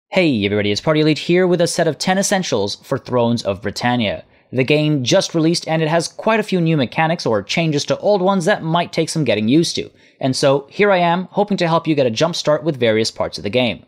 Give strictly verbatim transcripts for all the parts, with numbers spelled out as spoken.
Hey everybody, it's Party Elite here with a set of ten essentials for Thrones of Britannia. The game just released and it has quite a few new mechanics or changes to old ones that might take some getting used to. And so here I am, hoping to help you get a jump start with various parts of the game.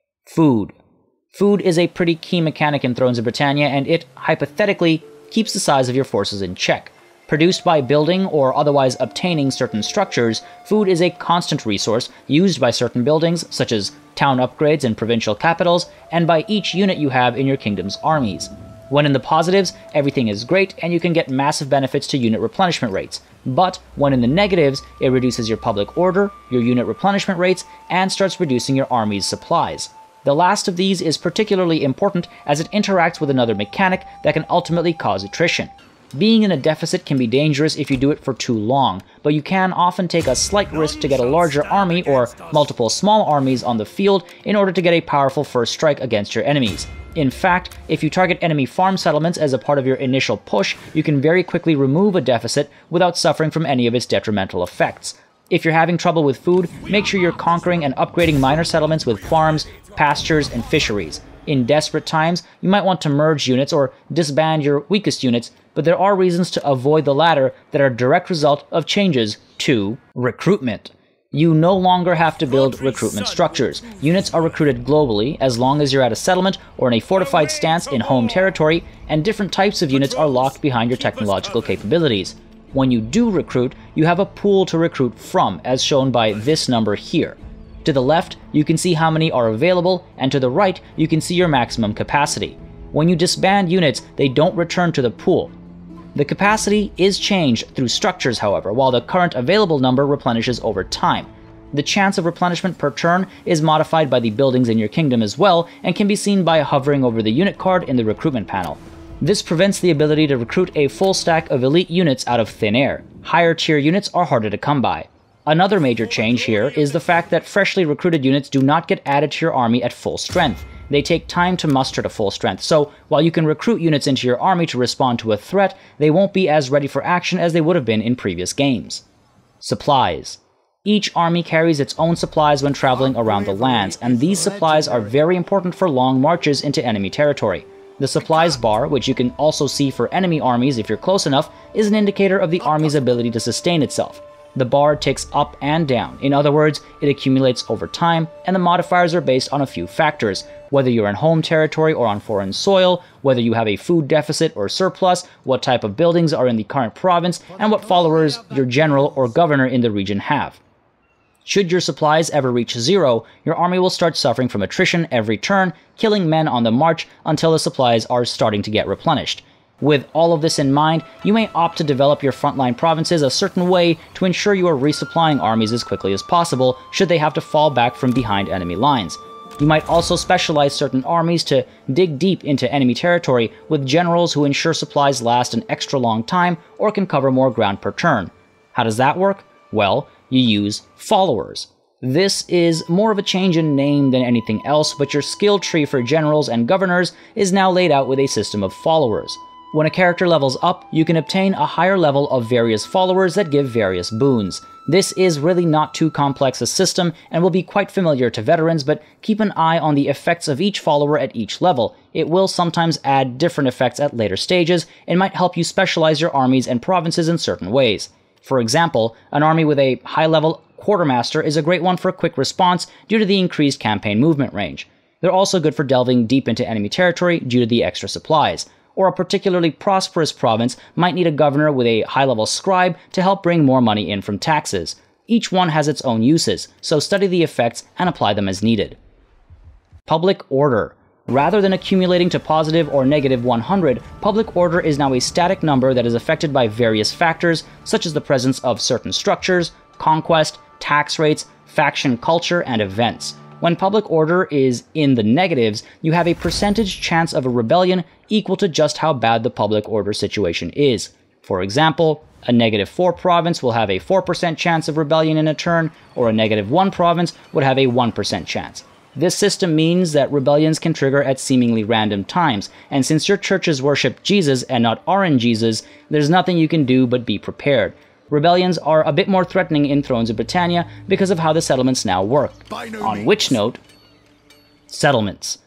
Food. Food is a pretty key mechanic in Thrones of Britannia, and it, hypothetically, keeps the size of your forces in check. Produced by building or otherwise obtaining certain structures, food is a constant resource used by certain buildings, such as town upgrades in provincial capitals, and by each unit you have in your kingdom's armies. When in the positives, everything is great and you can get massive benefits to unit replenishment rates. But when in the negatives, it reduces your public order, your unit replenishment rates, and starts reducing your army's supplies. The last of these is particularly important as it interacts with another mechanic that can ultimately cause attrition. Being in a deficit can be dangerous if you do it for too long, but you can often take a slight risk to get a larger army or multiple small armies on the field in order to get a powerful first strike against your enemies. In fact, if you target enemy farm settlements as a part of your initial push, you can very quickly remove a deficit without suffering from any of its detrimental effects. If you're having trouble with food, make sure you're conquering and upgrading minor settlements with farms, pastures, and fisheries. In desperate times, you might want to merge units or disband your weakest units, but there are reasons to avoid the latter that are a direct result of changes to recruitment. You no longer have to build recruitment structures. Units are recruited globally as long as you're at a settlement or in a fortified stance in home territory, and different types of units are locked behind your technological capabilities. When you do recruit, you have a pool to recruit from, as shown by this number here. To the left, you can see how many are available, and to the right, you can see your maximum capacity. When you disband units, they don't return to the pool. The capacity is changed through structures, however, while the current available number replenishes over time. The chance of replenishment per turn is modified by the buildings in your kingdom as well, and can be seen by hovering over the unit card in the recruitment panel. This prevents the ability to recruit a full stack of elite units out of thin air. Higher tier units are harder to come by. Another major change here is the fact that freshly recruited units do not get added to your army at full strength. They take time to muster to full strength, so while you can recruit units into your army to respond to a threat, they won't be as ready for action as they would have been in previous games. Supplies. Each army carries its own supplies when traveling around the lands, and these supplies are very important for long marches into enemy territory. The supplies bar, which you can also see for enemy armies if you're close enough, is an indicator of the army's ability to sustain itself. The bar ticks up and down. In other words, it accumulates over time, and the modifiers are based on a few factors: whether you're in home territory or on foreign soil, whether you have a food deficit or surplus, what type of buildings are in the current province, and what followers your general or governor in the region have. Should your supplies ever reach zero, your army will start suffering from attrition every turn, killing men on the march until the supplies are starting to get replenished. With all of this in mind, you may opt to develop your frontline provinces a certain way to ensure you are resupplying armies as quickly as possible should they have to fall back from behind enemy lines. You might also specialize certain armies to dig deep into enemy territory with generals who ensure supplies last an extra long time or can cover more ground per turn. How does that work? Well, you use followers. This is more of a change in name than anything else, but your skill tree for generals and governors is now laid out with a system of followers. When a character levels up, you can obtain a higher level of various followers that give various boons. This is really not too complex a system and will be quite familiar to veterans, but keep an eye on the effects of each follower at each level. It will sometimes add different effects at later stages and might help you specialize your armies and provinces in certain ways. For example, an army with a high-level quartermaster is a great one for a quick response due to the increased campaign movement range. They're also good for delving deep into enemy territory due to the extra supplies. Or a particularly prosperous province might need a governor with a high-level scribe to help bring more money in from taxes. Each one has its own uses, so study the effects and apply them as needed. Public order. Rather than accumulating to positive or negative one hundred, public order is now a static number that is affected by various factors, such as the presence of certain structures, conquest, tax rates, faction culture, and events. When public order is in the negatives, you have a percentage chance of a rebellion equal to just how bad the public order situation is. For example, a negative four province will have a four percent chance of rebellion in a turn, or a negative one province would have a one percent chance. This system means that rebellions can trigger at seemingly random times, and since your churches worship Jesus and not Orange Jesus, there's nothing you can do but be prepared. Rebellions are a bit more threatening in Thrones of Britannia because of how the settlements now work. On which note, settlements.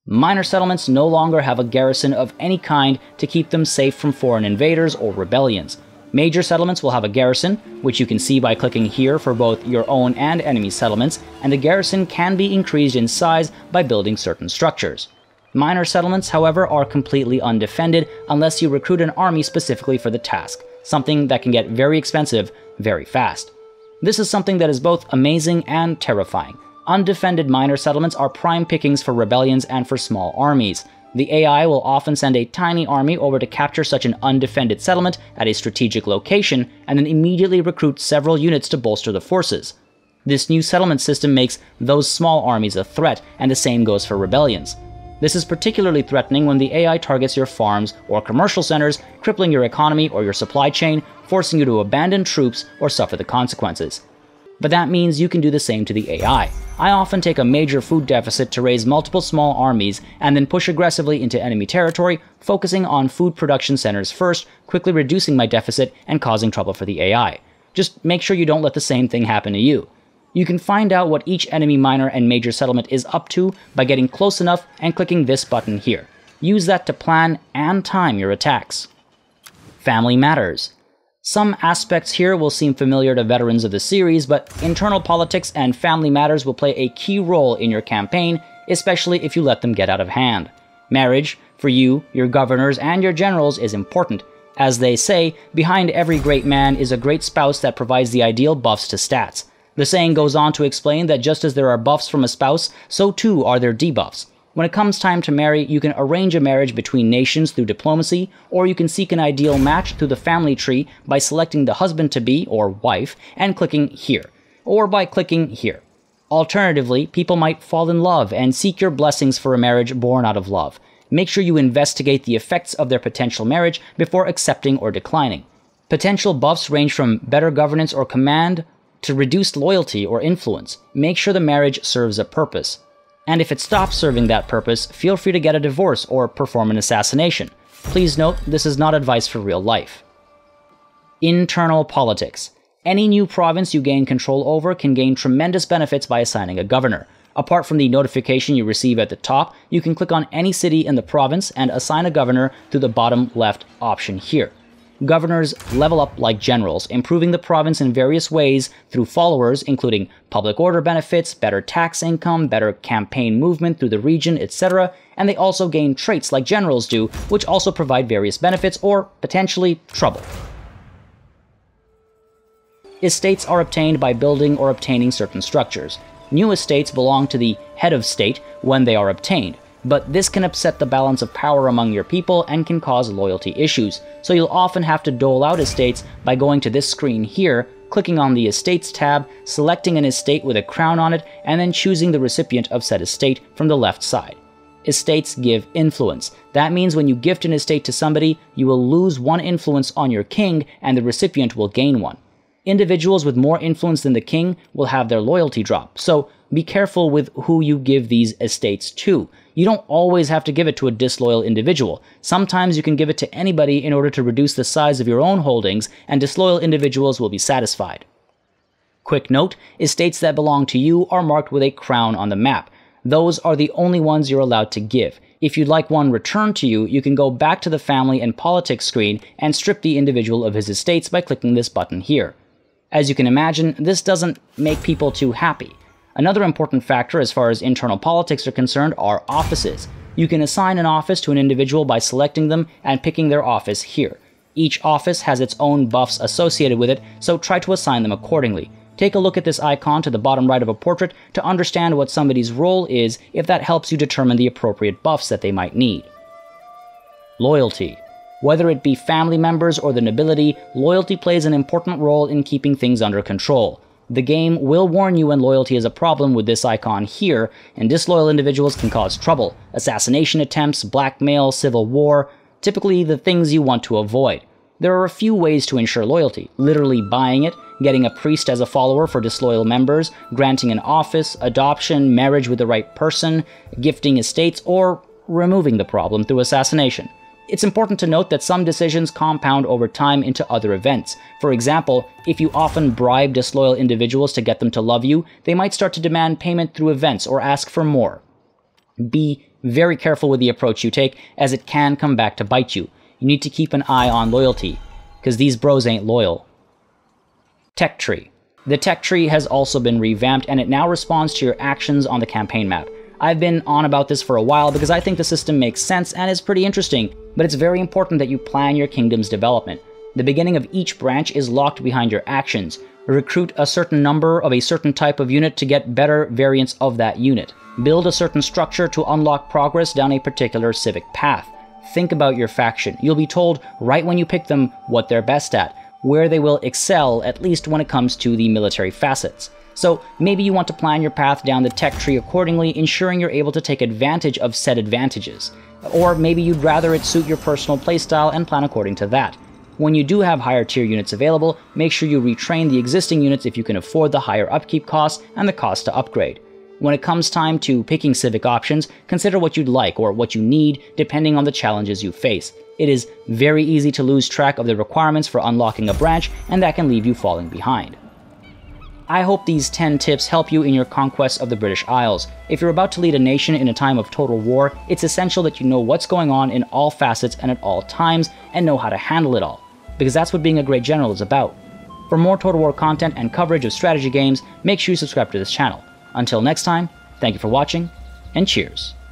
Minor settlements no longer have a garrison of any kind to keep them safe from foreign invaders or rebellions. Major settlements will have a garrison, which you can see by clicking here for both your own and enemy settlements, and the garrison can be increased in size by building certain structures. Minor settlements, however, are completely undefended unless you recruit an army specifically for the task, something that can get very expensive very fast. This is something that is both amazing and terrifying. Undefended minor settlements are prime pickings for rebellions and for small armies. The A I will often send a tiny army over to capture such an undefended settlement at a strategic location, and then immediately recruit several units to bolster the forces. This new settlement system makes those small armies a threat, and the same goes for rebellions. This is particularly threatening when the A I targets your farms or commercial centers, crippling your economy or your supply chain, forcing you to abandon troops or suffer the consequences. But that means you can do the same to the A I. I often take a major food deficit to raise multiple small armies and then push aggressively into enemy territory, focusing on food production centers first, quickly reducing my deficit and causing trouble for the A I. Just make sure you don't let the same thing happen to you. You can find out what each enemy minor and major settlement is up to by getting close enough and clicking this button here. Use that to plan and time your attacks. Family matters. Some aspects here will seem familiar to veterans of the series, but internal politics and family matters will play a key role in your campaign, especially if you let them get out of hand. Marriage, for you, your governors, and your generals is important. As they say, behind every great man is a great spouse that provides the ideal buffs to stats. The saying goes on to explain that just as there are buffs from a spouse, so too are there debuffs. When it comes time to marry, you can arrange a marriage between nations through diplomacy, or you can seek an ideal match through the family tree by selecting the husband-to-be, or wife, and clicking here, or by clicking here. Alternatively, people might fall in love and seek your blessings for a marriage born out of love. Make sure you investigate the effects of their potential marriage before accepting or declining. Potential buffs range from better governance or command to reduced loyalty or influence. Make sure the marriage serves a purpose. And if it stops serving that purpose, feel free to get a divorce or perform an assassination. Please note, this is not advice for real life. Internal politics. Any new province you gain control over can gain tremendous benefits by assigning a governor. Apart from the notification you receive at the top, you can click on any city in the province and assign a governor through the bottom left option here. Governors level up like generals, improving the province in various ways through followers, including public order benefits, better tax income, better campaign movement through the region, et cetera, and they also gain traits like generals do, which also provide various benefits or, potentially, trouble. Estates are obtained by building or obtaining certain structures. New estates belong to the head of state when they are obtained, but this can upset the balance of power among your people and can cause loyalty issues, so you'll often have to dole out estates by going to this screen here, clicking on the Estates tab, selecting an estate with a crown on it, and then choosing the recipient of said estate from the left side. Estates give influence. That means when you gift an estate to somebody, you will lose one influence on your king and the recipient will gain one. Individuals with more influence than the king will have their loyalty drop, so be careful with who you give these estates to. You don't always have to give it to a disloyal individual. Sometimes you can give it to anybody in order to reduce the size of your own holdings, and disloyal individuals will be satisfied. Quick note, estates that belong to you are marked with a crown on the map. Those are the only ones you're allowed to give. If you'd like one returned to you, you can go back to the family and politics screen and strip the individual of his estates by clicking this button here. As you can imagine, this doesn't make people too happy. Another important factor as far as internal politics are concerned are offices. You can assign an office to an individual by selecting them and picking their office here. Each office has its own buffs associated with it, so try to assign them accordingly. Take a look at this icon to the bottom right of a portrait to understand what somebody's role is, if that helps you determine the appropriate buffs that they might need. Loyalty. Whether it be family members or the nobility, loyalty plays an important role in keeping things under control. The game will warn you when loyalty is a problem with this icon here, and disloyal individuals can cause trouble, assassination attempts, blackmail, civil war, typically the things you want to avoid. There are a few ways to ensure loyalty: literally buying it, getting a priest as a follower for disloyal members, granting an office, adoption, marriage with the right person, gifting estates, or removing the problem through assassination. It's important to note that some decisions compound over time into other events. For example, if you often bribe disloyal individuals to get them to love you, they might start to demand payment through events or ask for more. Be very careful with the approach you take, as it can come back to bite you. You need to keep an eye on loyalty, because these bros ain't loyal. Tech tree. The tech tree has also been revamped, and it now responds to your actions on the campaign map. I've been on about this for a while because I think the system makes sense and is pretty interesting, but it's very important that you plan your kingdom's development. The beginning of each branch is locked behind your actions. Recruit a certain number of a certain type of unit to get better variants of that unit. Build a certain structure to unlock progress down a particular civic path. Think about your faction. You'll be told right when you pick them what they're best at, where they will excel, at least when it comes to the military facets. So maybe you want to plan your path down the tech tree accordingly, ensuring you're able to take advantage of said advantages. Or maybe you'd rather it suit your personal playstyle and plan according to that. When you do have higher tier units available, make sure you retrain the existing units if you can afford the higher upkeep costs and the cost to upgrade. When it comes time to picking civic options, consider what you'd like or what you need depending on the challenges you face. It is very easy to lose track of the requirements for unlocking a branch, and that can leave you falling behind. I hope these ten tips help you in your conquest of the British Isles. If you're about to lead a nation in a time of total war, it's essential that you know what's going on in all facets and at all times, and know how to handle it all, because that's what being a great general is about. For more Total War content and coverage of strategy games, make sure you subscribe to this channel. Until next time, thank you for watching, and cheers.